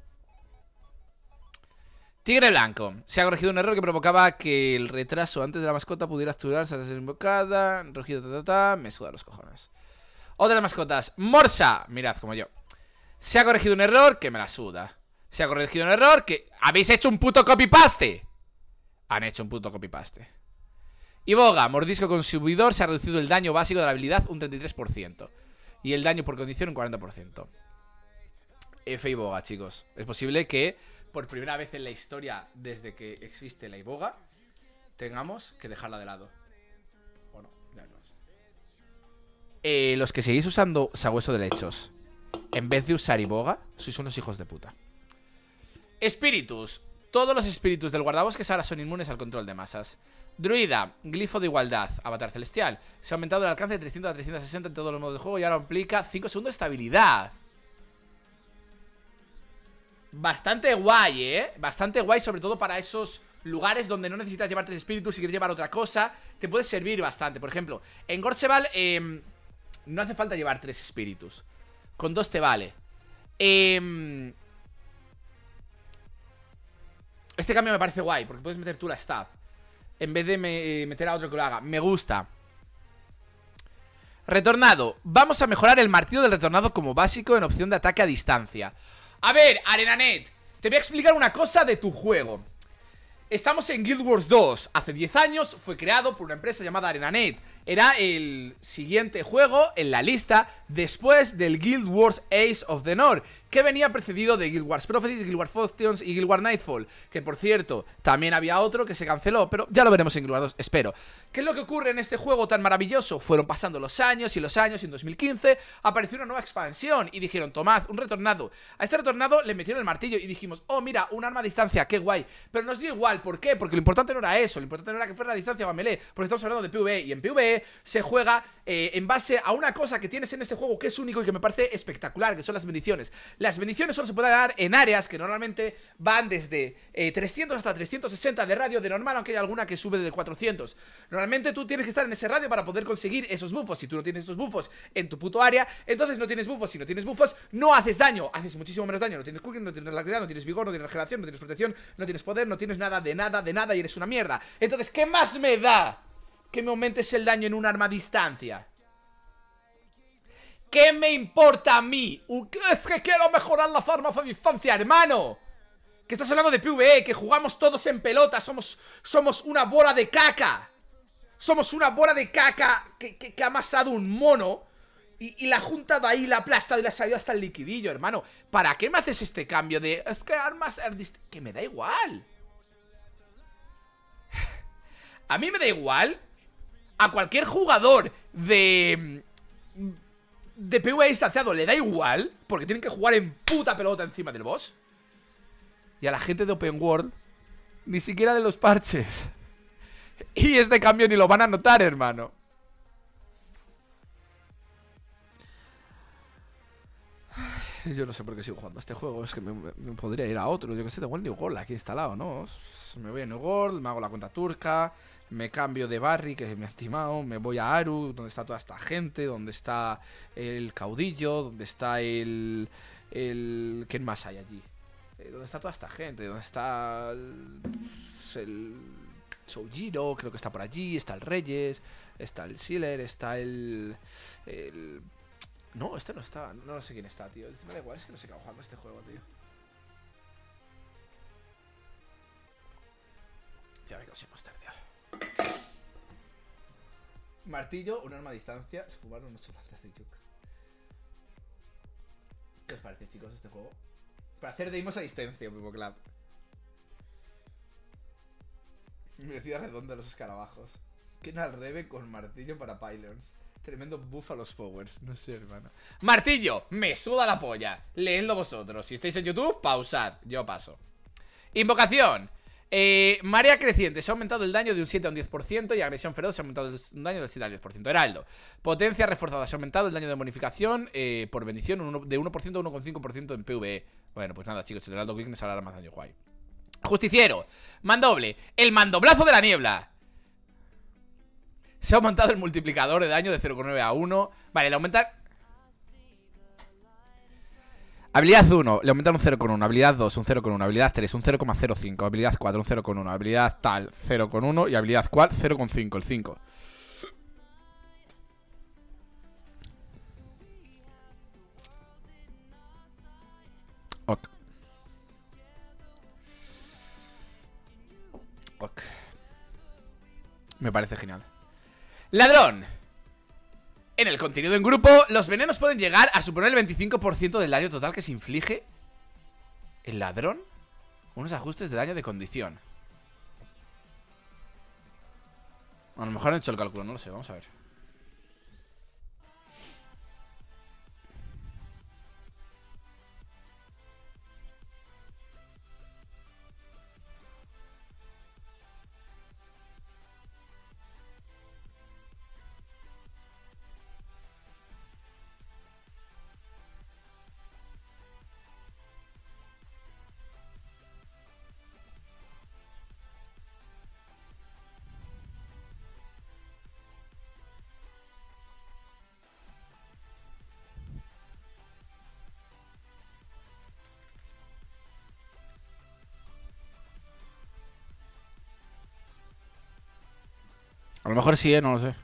Tigre blanco. Se ha corregido un error que provocaba que el retraso antes de la mascota pudiera activarse al ser invocada. Rugido, me suda los cojones. Otras mascotas. Morsa. Mirad, como yo. Se ha corregido un error que me la suda. Se ha corregido un error que... ¿Habéis hecho un puto copy-paste? Han hecho un puto copy-paste. Iboga. Mordisco consumidor. Se ha reducido el daño básico de la habilidad un 33%. Y el daño por condición un 40%. F Iboga, chicos. Es posible que... por primera vez en la historia, desde que existe la Iboga, tengamos que dejarla de lado. O no, ya no es. Los que seguís usando sabueso de lechos, en vez de usar Iboga, sois unos hijos de puta. Espíritus. Todos los espíritus del guardabosques ahora son inmunes al control de masas. Druida, glifo de igualdad, avatar celestial. Se ha aumentado el alcance de 300 a 360 en todos los modos de juego y ahora implica 5 segundos de estabilidad. Bastante guay, bastante guay, sobre todo para esos lugares donde no necesitas llevar 3 espíritus. Si quieres llevar otra cosa, te puede servir bastante. Por ejemplo, en Gorseval no hace falta llevar 3 espíritus. Con 2 te vale. Este cambio me parece guay, porque puedes meter tú la stab en vez de meter a otro que lo haga. Me gusta. Retornado. Vamos a mejorar el martillo del retornado como básico en opción de ataque a distancia. A ver, ArenaNet, te voy a explicar una cosa de tu juego. Estamos en Guild Wars 2. Hace 10 años fue creado por una empresa llamada ArenaNet. Era el siguiente juego en la lista después del Guild Wars Ace of the North, que venía precedido de Guild Wars Prophecies, Guild Wars Factions y Guild Wars Nightfall. Que por cierto, también había otro que se canceló, pero ya lo veremos en Guild Wars 2, espero. ¿Qué es lo que ocurre en este juego tan maravilloso? Fueron pasando los años y en 2015 apareció una nueva expansión y dijeron, tomad, un retornado. A este retornado le metieron el martillo y dijimos, oh mira, un arma a distancia, qué guay. Pero nos dio igual, ¿por qué? Porque lo importante no era eso, lo importante no era que fuera a distancia o a melee, porque estamos hablando de PvE, y en PvE se juega en base a una cosa que tienes en este juego que es único y que me parece espectacular, que son las bendiciones. Las bendiciones solo se pueden dar en áreas que normalmente van desde 300 hasta 360 de radio de normal, aunque hay alguna que sube de 400. Normalmente tú tienes que estar en ese radio para poder conseguir esos buffos. Si tú no tienes esos buffos en tu puto área, entonces no tienes buffos. Si no tienes buffos, no haces daño, haces muchísimo menos daño. No tienes cooking, no tienes la no tienes vigor, no tienes regeneración, no tienes protección, no tienes poder, no tienes nada de nada y eres una mierda. Entonces, ¿qué más me da que me aumentes el daño en un arma a distancia? ¿Qué me importa a mí? Es que quiero mejorar las armas a distancia, hermano. Que estás hablando de PvE, que jugamos todos en pelota. Somos una bola de caca. Somos una bola de caca que ha amasado un mono y la ha juntado ahí, la ha aplastado y la ha salido hasta el liquidillo, hermano. ¿Para qué me haces este cambio de... Es que armas... Que me da igual. A mí me da igual. A cualquier jugador de PvE distanciado le da igual, porque tienen que jugar en puta pelota encima del boss. Y a la gente de Open World ni siquiera de los parches. Y este cambio ni lo van a notar, hermano. Yo no sé por qué sigo jugando a este juego. Es que me podría ir a otro. Yo que sé, tengo el New World aquí instalado, ¿no? Me voy a New World, me hago la cuenta turca, me cambio de Barry, que me ha timado, me voy a Aru, donde está toda esta gente, donde está el caudillo, donde está el... ¿Quién más hay allí? ¿Dónde está toda esta gente? ¿Dónde está el Soujiro? Creo que está por allí. Está el Reyes. Está el Sealer. Está el... No, este no está. No sé quién está, tío. Me da igual, es que no sé qué va jugando este juego, tío. Tío, me consigo estar, tío. Martillo, un arma a distancia. Se fumaron 8 plantas de yuca. ¿Qué os parece, chicos, este juego? Para hacer deimos a distancia, Pipo Club. Me decía redondo los escarabajos. Ken al reve con martillo para pylons. Tremendo buff a los powers. No sé, hermano. Martillo, me suda la polla. Leedlo vosotros. Si estáis en YouTube, pausad. Yo paso. Invocación. Marea creciente. Se ha aumentado el daño de un 7 a un 10%. Y agresión feroz se ha aumentado el daño del 7 al 10%. Heraldo. Potencia reforzada. Se ha aumentado el daño de bonificación por bendición de 1% a 1,5% en PvE. Bueno, pues nada, chicos. El Heraldo Quickness hará más daño, guay. Justiciero. Mandoble. El mandoblazo de la niebla. Se ha aumentado el multiplicador de daño de 0,9 a 1. Vale, le aumentan... Habilidad 1, le aumentan un 0,1. Habilidad 2, un 0,1. Habilidad 3, un 0,05. Habilidad 4, un 0,1. Habilidad tal, 0,1. Y habilidad cual, 0,5, el 5. Ok. Ok. Me parece genial. Ladrón. En el contenido en grupo, los venenos pueden llegar a suponer el 25% del daño total que se inflige. ¿El ladrón? Unos ajustes de daño de condición. A lo mejor han hecho el cálculo, no lo sé, vamos a ver. A lo mejor sí, no lo sé.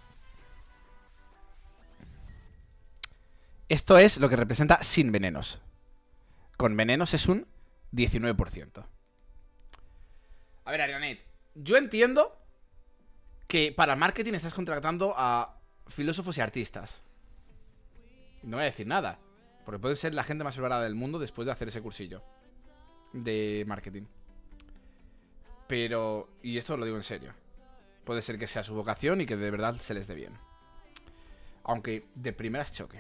Esto es lo que representa sin venenos. Con venenos es un 19%. A ver, Arionet, yo entiendo que para marketing estás contratando a filósofos y artistas. No voy a decir nada, porque pueden ser la gente más preparada del mundo después de hacer ese cursillo de marketing. Pero, y esto lo digo en serio, puede ser que sea su vocación y que de verdad se les dé bien. Aunque de primeras choque.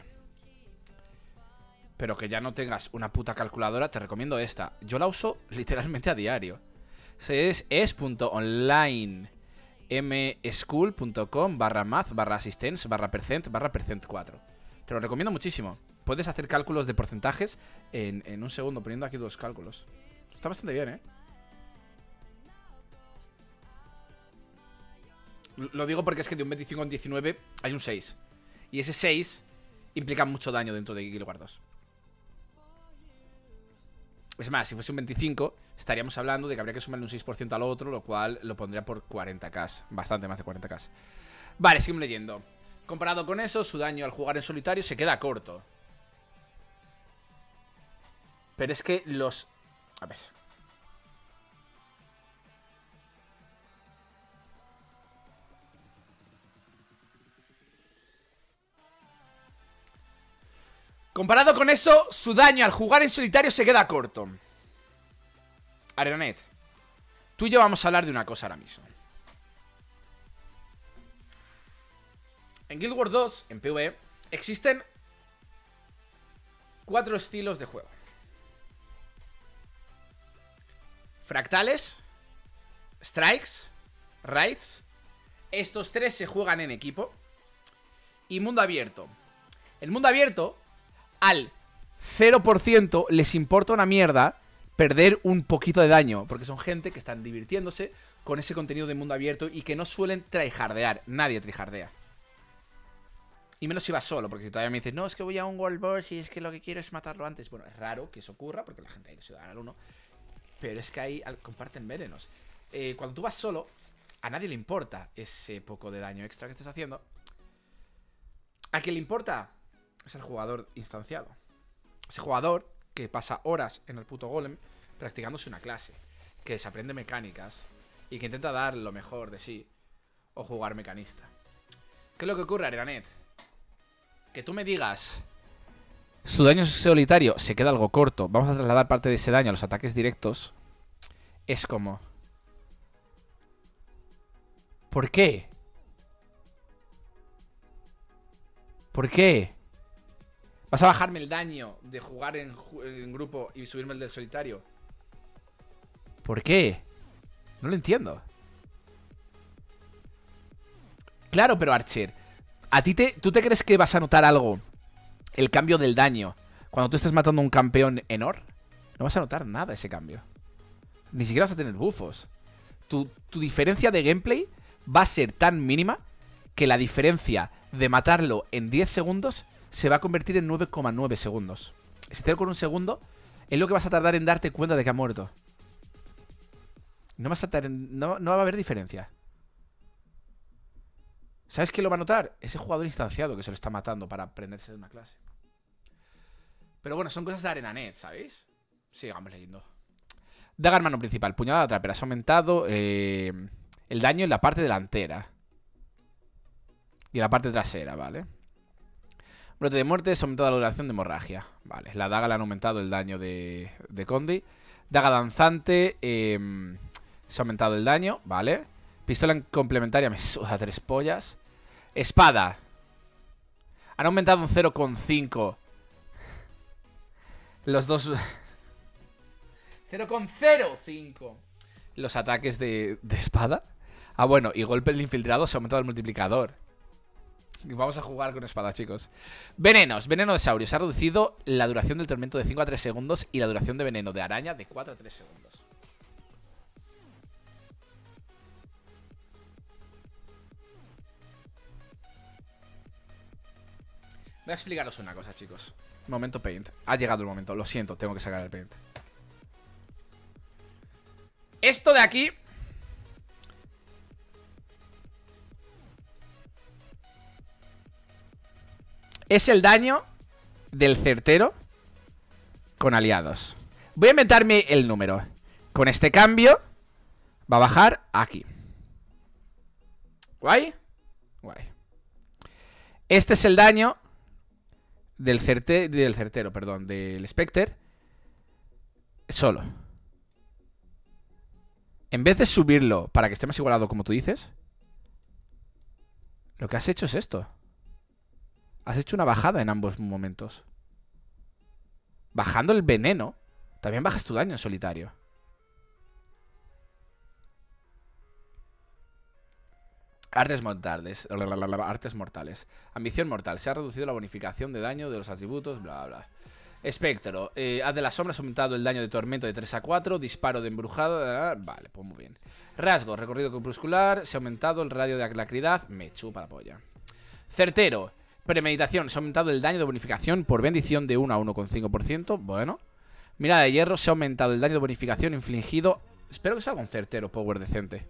Pero que ya no tengas una puta calculadora, te recomiendo esta. Yo la uso literalmente a diario. Es es.onlinemschool.com/math/assistance/percent 4. Te lo recomiendo muchísimo. Puedes hacer cálculos de porcentajes en un segundo, poniendo aquí 2 cálculos. Está bastante bien, ¿eh? Lo digo porque es que de un 25 a un 19 hay un 6. Y ese 6 implica mucho daño dentro de Guild Wars 2. Es más, si fuese un 25, estaríamos hablando de que habría que sumarle un 6% al otro, lo cual lo pondría por 40k. Bastante más de 40k. Vale, seguimos leyendo. Comparado con eso, su daño al jugar en solitario se queda corto. Pero es que los... A ver. Comparado con eso, su daño al jugar en solitario se queda corto. Arenanet, tú y yo vamos a hablar de una cosa ahora mismo. En Guild Wars 2, en PvE, existen 4 estilos de juego. Fractales, Strikes, Raids. Estos 3 se juegan en equipo. Y mundo abierto. El mundo abierto, al 0% les importa una mierda perder un poquito de daño, porque son gente que están divirtiéndose con ese contenido de mundo abierto y que no suelen tryhardear. Nadie tryhardea. Y menos si vas solo, porque si todavía me dices, no, es que voy a un World Boss y es que lo que quiero es matarlo antes. Bueno, es raro que eso ocurra, porque la gente ahí se da al 1. Pero es que ahí comparten venenos. Cuando tú vas solo, a nadie le importa ese poco de daño extra que estés haciendo. ¿A quién le importa? Es el jugador instanciado. Ese jugador que pasa horas en el puto golem practicándose una clase, que se aprende mecánicas y que intenta dar lo mejor de sí o jugar mecanista. ¿Qué es lo que ocurre, Arenanet? Que tú me digas, su daño solitario se queda algo corto, vamos a trasladar parte de ese daño a los ataques directos. Es como... ¿por qué? ¿Por qué? ¿Vas a bajarme el daño de jugar en grupo y subirme el del solitario? ¿Por qué? No lo entiendo. Claro, pero Archer, ¿tú te crees que vas a notar algo? El cambio del daño cuando tú estés matando a un campeón en Or. No vas a notar nada ese cambio. Ni siquiera vas a tener buffos. Tu diferencia de gameplay va a ser tan mínima que la diferencia de matarlo en 10 segundos se va a convertir en 9,9 segundos. Si te con un segundo, es lo que vas a tardar en darte cuenta de que ha muerto. No va a haber diferencia. ¿Sabes quién lo va a notar? Ese jugador instanciado que se lo está matando para aprenderse de una clase. Pero bueno, son cosas de Arenanet, ¿sabéis? Sigamos leyendo. Daga mano principal, puñalada trapera. Se ha aumentado el daño en la parte delantera y en la parte trasera, ¿vale? Brote de muerte, se ha aumentado la duración de hemorragia. Vale, la daga le han aumentado el daño de Condi. Daga danzante, se ha aumentado el daño, ¿vale? Pistola complementaria, me suda 3 pollas. Espada. Han aumentado un 0,5. Los dos... 0,05 los ataques de espada. Ah, bueno, y golpe del infiltrado se ha aumentado el multiplicador. Vamos a jugar con espada, chicos. Venenos. Veneno de saurio. Se ha reducido la duración del tormento de 5 a 3 segundos y la duración de veneno de araña de 4 a 3 segundos. Voy a explicaros una cosa, chicos. Momento paint. Ha llegado el momento. Lo siento, tengo que sacar el paint. Esto de aquí es el daño del certero con aliados. Voy a inventarme el número. Con este cambio va a bajar aquí. ¿Guay? Guay. Este es el daño del certero, perdón, del Spectre solo. En vez de subirlo para que esté más igualado, como tú dices, lo que has hecho es esto. Has hecho una bajada en ambos momentos. Bajando el veneno, también bajas tu daño en solitario. Artes mortales. Artes mortales. Ambición mortal. Se ha reducido la bonificación de daño de los atributos, bla, bla. Espectro. Haz de las sombras, ha aumentado el daño de tormento de 3 a 4. Disparo de embrujado. Vale, pues muy bien. Rasgo. Recorrido crepuscular. Se ha aumentado el radio de alacridad. Me chupa la polla. Certero. Premeditación. Se ha aumentado el daño de bonificación por bendición de 1 a 1,5%. Bueno. Mirada de hierro. Se ha aumentado el daño de bonificación infligido. Espero que salga un certero power decente.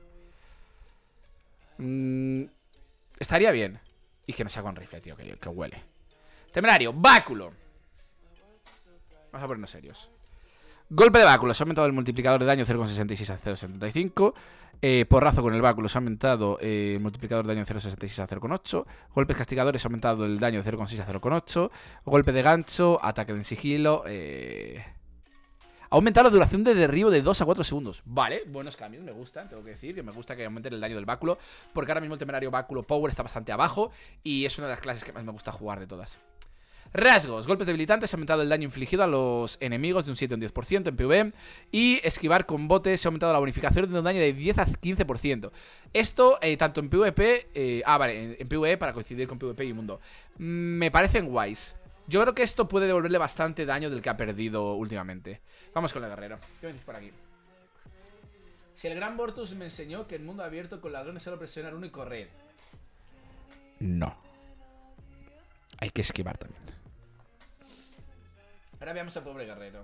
Estaría bien. Y que no sea con rifle, tío, que huele. Temerario. Báculo. Vamos a ponernos serios. Golpe de báculo, se ha aumentado el multiplicador de daño 0,66 a 0,75. Porrazo con el báculo, se ha aumentado el multiplicador de daño 0,66 a 0,8. Golpes castigadores, se ha aumentado el daño de 0,6 a 0,8. Golpe de gancho, ataque en sigilo. Ha aumentado la duración de derribo de 2 a 4 segundos. Vale, buenos cambios, me gustan, tengo que decir. Que me gusta que aumente el daño del báculo, porque ahora mismo el temerario báculo power está bastante abajo y es una de las clases que más me gusta jugar de todas. Rasgos, golpes debilitantes, se ha aumentado el daño infligido a los enemigos de un 7 a un 10% en PvE. Y esquivar con botes, se ha aumentado la bonificación de un daño de 10 a 15%. Esto, tanto en PvP, vale, en PvE para coincidir con PvP y mundo. Me parecen guays. Yo creo que esto puede devolverle bastante daño del que ha perdido últimamente. Vamos con el guerrero. ¿Qué me dices por aquí? Si el gran Vortus me enseñó que en mundo abierto con ladrones solo presionar uno y correr. No. Hay que esquivar también. Ahora veamos al pobre guerrero.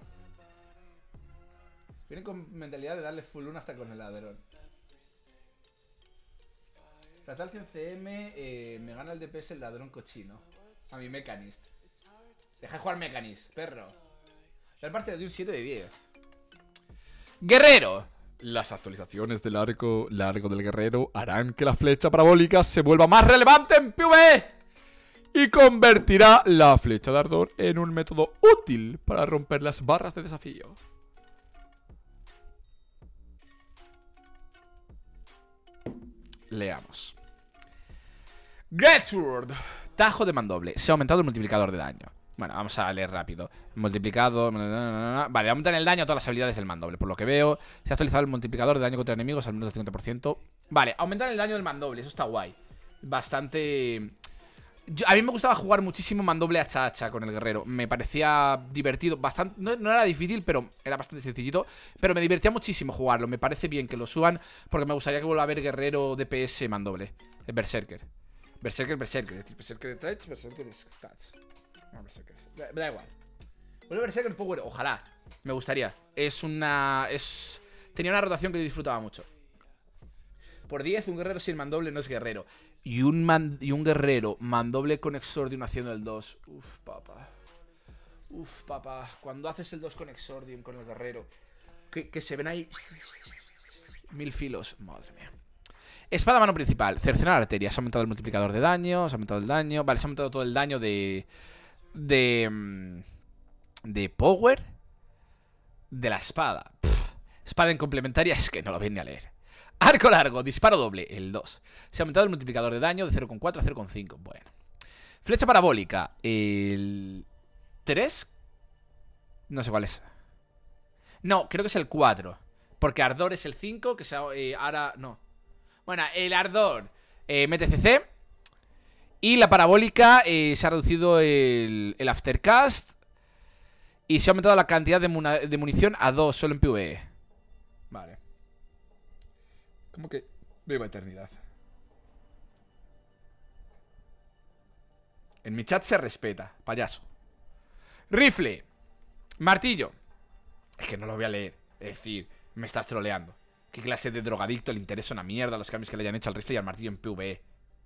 Viene con mentalidad de darle full 1 hasta con el ladrón. Fatal 100 CM, me gana el DPS el ladrón cochino. A mi Mechanist. Deja de jugar Mechanist, perro. La parte de un 7 de 10. Guerrero. Las actualizaciones del arco del guerrero harán que la flecha parabólica se vuelva más relevante en PvE. Y convertirá la flecha de ardor en un método útil para romper las barras de desafío. Leamos. Greatsword. Tajo de mandoble. Se ha aumentado el multiplicador de daño. Bueno, vamos a leer rápido. Multiplicado. Vale, aumentan el daño a todas las habilidades del mandoble. Por lo que veo, se ha actualizado el multiplicador de daño contra enemigos al menos del 50%. Vale, aumentan el daño del mandoble. Eso está guay. Bastante... a mí me gustaba jugar muchísimo mandoble hacha con el guerrero. Me parecía divertido. Bastante, no era difícil, pero era bastante sencillito. Pero me divertía muchísimo jugarlo. Me parece bien que lo suban, porque me gustaría que vuelva a ver guerrero DPS mandoble. Berserker. Berserker de traits, Berserker de stats. No, Berserker. Da igual. Vuelve Berserker Power, ojalá. Me gustaría. Tenía una rotación que yo disfrutaba mucho. Por 10, un guerrero sin mandoble no es guerrero. Y un guerrero mandoble con Exordium haciendo el 2. Uf, papá. Uf, papá. Cuando haces el 2 con Exordium, con el guerrero, que se ven ahí 1000 filos. Madre mía. Espada mano principal. Cercenar arteria. Se ha aumentado el multiplicador de daño. Se ha aumentado el daño. Vale, se ha aumentado todo el daño de power de la espada. Espada en complementaria. Es que no lo ven ni a leer. Arco largo, disparo doble, el 2. Se ha aumentado el multiplicador de daño de 0,4 a 0,5. Bueno. Flecha parabólica, el 3. No sé cuál es. No, creo que es el 4. Porque ardor es el 5, que se ahora... no. Bueno, el ardor mete CC. Y la parabólica se ha reducido el aftercast. Y se ha aumentado la cantidad de munición a 2 solo en PvE. Vale. Como que viva eternidad. En mi chat se respeta, payaso. Rifle. Martillo. Es que no lo voy a leer. Es decir, me estás troleando. ¿Qué clase de drogadicto le interesa una mierda los cambios que le hayan hecho al rifle y al martillo en PvE?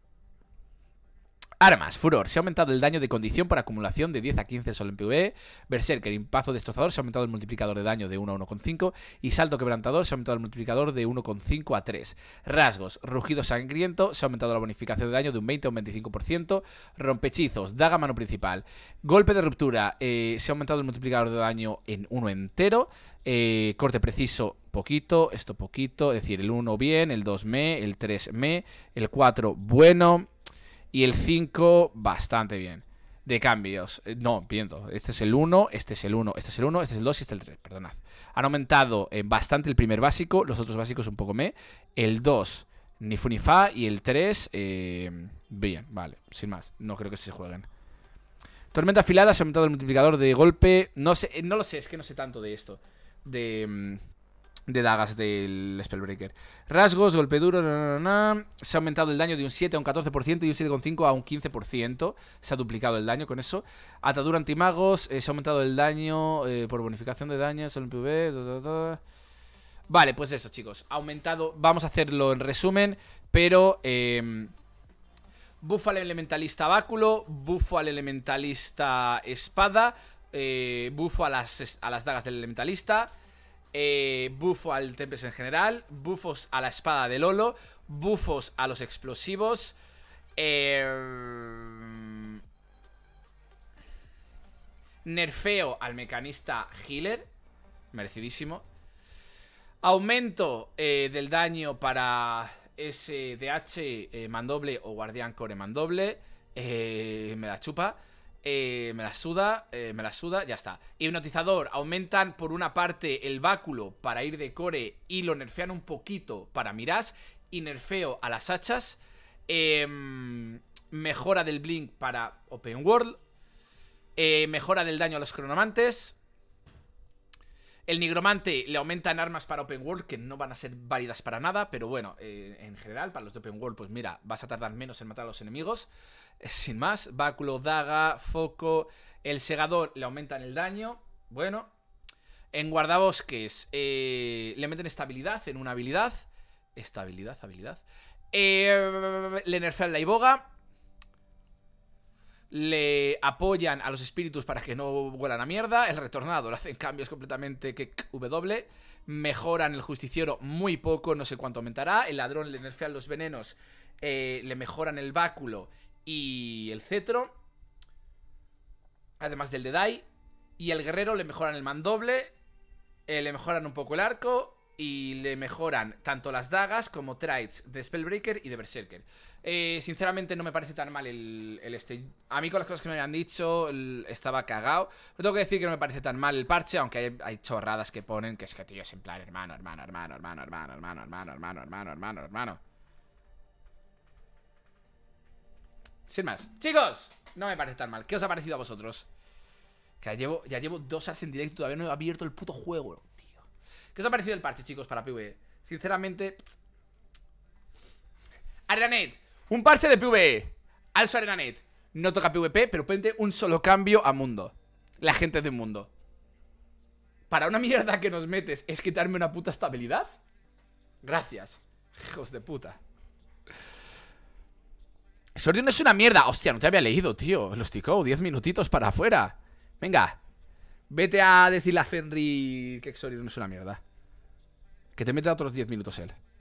Armas, furor, se ha aumentado el daño de condición por acumulación de 10 a 15 solo en PvE. Berserker, impazo destrozador, se ha aumentado el multiplicador de daño de 1 a 1,5. Y salto quebrantador, se ha aumentado el multiplicador de 1,5 a 3. Rasgos, rugido sangriento, se ha aumentado la bonificación de daño de un 20 a un 25%. Rompechizos, daga mano principal. Golpe de ruptura, se ha aumentado el multiplicador de daño en 1 entero. Corte preciso, poquito, esto poquito. Es decir, el 1 bien, el 2 me, el 3 me, el 4 bueno. Y el 5, bastante bien. De cambios. No, pienso. Este es el 1, este es el 1, este es el 1, este es el 2 y este es el 3. Perdonad. Han aumentado bastante el primer básico. Los otros básicos un poco me. El 2, ni fu ni fa. Y el 3, bien, vale. Sin más. No creo que se jueguen. Tormenta afilada, se ha aumentado el multiplicador de golpe. No sé, no lo sé, es que no sé tanto de esto. De dagas del Spellbreaker. Rasgos, golpe duro, se ha aumentado el daño de un 7 a un 14% y un 7,5 a un 15%. Se ha duplicado el daño con eso. Atadura antimagos, se ha aumentado el daño por bonificación de daño solo en PvE. Vale, pues eso, chicos. Ha aumentado, vamos a hacerlo en resumen. Pero buff al elementalista báculo, buff al elementalista espada, Bufo a las dagas del elementalista. Bufo al Tempest en general. Bufos a la espada de Lolo. Bufos a los explosivos. Nerfeo al mecanista healer. Merecidísimo. Aumento del daño para SDH mandoble o guardián core mandoble. Me la chupa. Me la suda, ya está. Hipnotizador, aumentan por una parte el báculo para ir de core y lo nerfean un poquito para Mirage. Y nerfeo a las hachas. Mejora del blink para Open World. Mejora del daño a los cronomantes. El nigromante le aumentan armas para Open World que no van a ser válidas para nada. Pero bueno, en general, para los de Open World, pues mira, vas a tardar menos en matar a los enemigos. Sin más, báculo, daga, foco. El segador le aumentan el daño. Bueno. En guardabosques le meten estabilidad en una habilidad. Habilidad. Le nerfean la iboga. Le apoyan a los espíritus para que no huelan a mierda. El retornado le hacen cambios completamente que W. Mejoran el justiciero muy poco, no sé cuánto aumentará. El ladrón le nerfean los venenos. Le mejoran el báculo y el cetro, además del Dedai. Y el guerrero le mejoran el mandoble. Le mejoran un poco el arco. Y le mejoran tanto las dagas como traits de Spellbreaker y de Berserker. Sinceramente no me parece tan mal el este. A mí con las cosas que me habían dicho estaba cagado. Pero tengo que decir que no me parece tan mal el parche. Aunque hay chorradas que ponen. Que es que tío, es en plan hermano. Sin más, chicos, no me parece tan mal. ¿Qué os ha parecido a vosotros? Que ya llevo 2 horas en directo. Todavía no he abierto el puto juego, tío. ¿Qué os ha parecido el parche, chicos, para PvE? Sinceramente, Arenanet, un parche de PvE. Also Arenanet, no toca PvP, pero pente un solo cambio a mundo. La gente de mundo. Para una mierda que nos metes es quitarme una puta estabilidad. Gracias, hijos de puta. Sorion es una mierda. Hostia, no te había leído, tío. Los ticó, 10 minutitos para afuera. Venga, vete a decirle a Fenry que Sorion es una mierda. Que te meta otros 10 minutos él.